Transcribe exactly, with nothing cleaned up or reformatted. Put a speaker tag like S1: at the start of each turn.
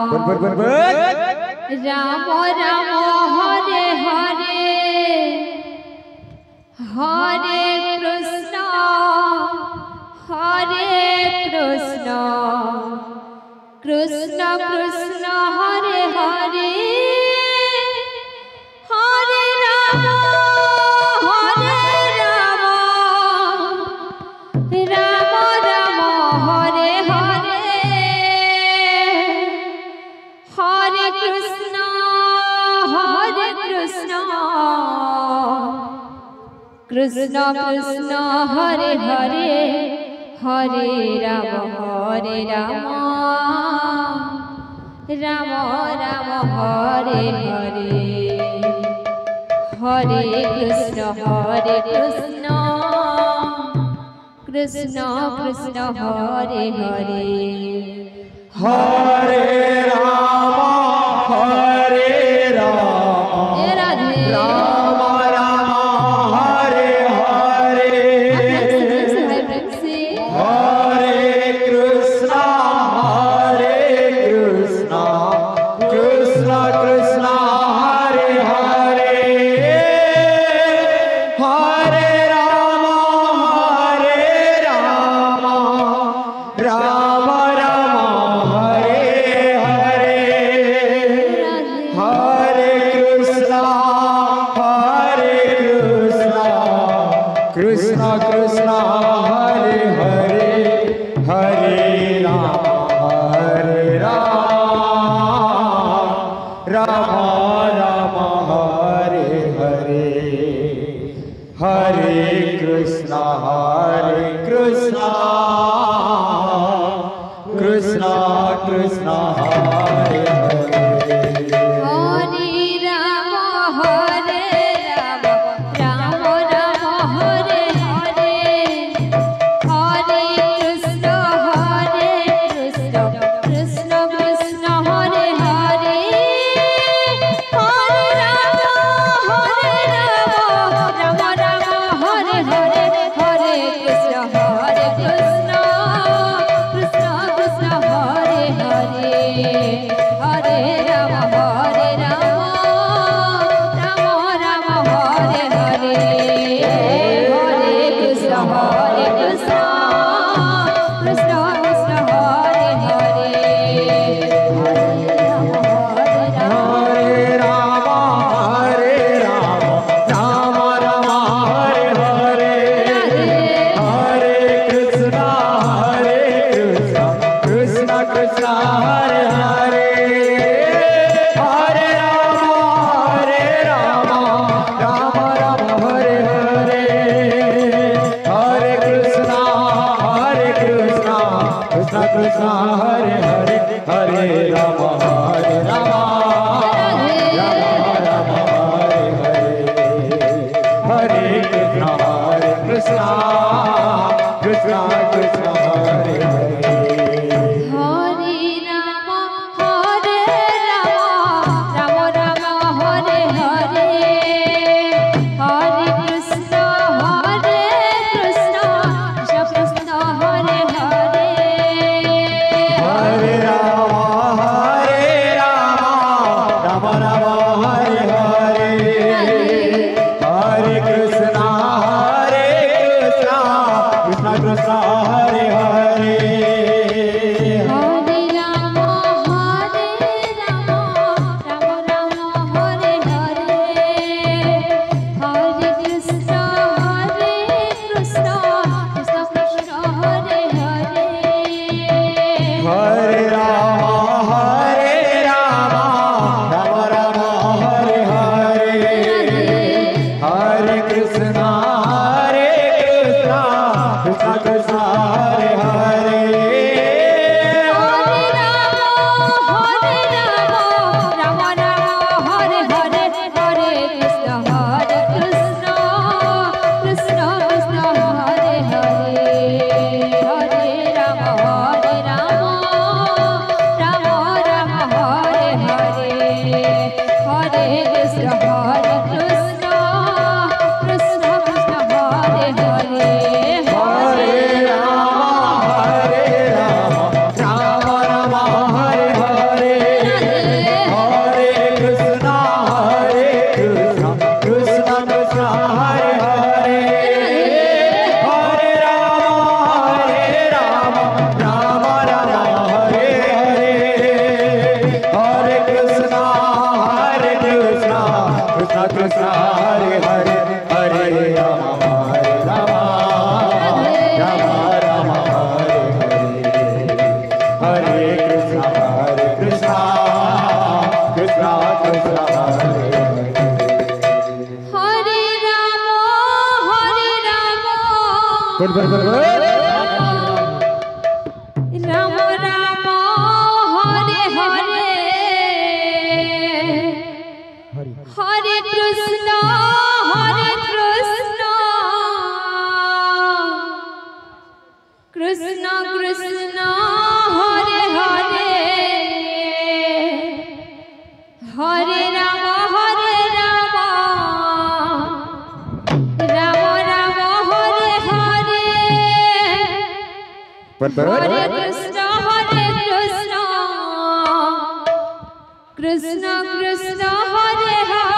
S1: Ram Ram Hare Hare Hare Krishna Hare Krishna Krishna Krishna Hare Hare Hare Ram Hare Ram Ram Ram Hare Hare Hare Krishna Hare Krishna Krishna Krishna Hare Hare Hare Ram Hare Ram Ram Ram Hare Hare Hare Krishna Hare Krishna Krishna Krishna Hare Hare
S2: Hare Ram Hare Ram
S1: Radhe
S2: Ram Ram Hare Hare Hare Krishna Hare Krishna Krishna Krishna Hare Hare Hare Ram Hare Ram Ram Ram Hare Hare Hare Krishna Hare Krishna Krishna Krishna Hare Hare Hare Ram Hare Ram Ram Ram Hare Hare Hare Krishna Hare Krishna Krishna Krishna Hare Hare
S1: Hare Ram Hare Ram Ram Ram Hare Hare Hare Krishna Hare Krishna Krishna Krishna Hare Hare Hare Ram Hare Ram Ram Ram Hare Hare Hare Krishna Hare Krishna Krishna Krishna Hare Hare Hare Ram Hare Ram Ram Ram Hare Hare Hare Krishna Hare Krishna Krishna Krishna Hare Hare Hare Ram Hare Ram
S2: Hare Ram Hare Ram Ram Ram Hare Hare Hare Krishna Hare Krishna Krishna Krishna Hare Hare Hare Ram Hare Ram Ram Ram Hare Hare Hare Krishna Hare Krishna Krishna Krishna Hare Hare Hare Ram Hare Ram Ram Ram Hare Hare Hare Krishna Hare Krishna Krishna Krishna Hare Hare
S1: Hare Ram Hare Ram Ram Ram Hare Hare Hare Krishna Hare Krishna Krishna Krishna Hare Hare
S2: Hare Ram Hare Ram Ram Ram Hare Hare Hare Krishna Hare Krishna Krishna Krishna Hare Hare
S1: Krishna Hare Hare Hare Ram Hare Ram Ram Ram Hare Hare Hare Krishna Hare Krishna Krishna Krishna Hare Hare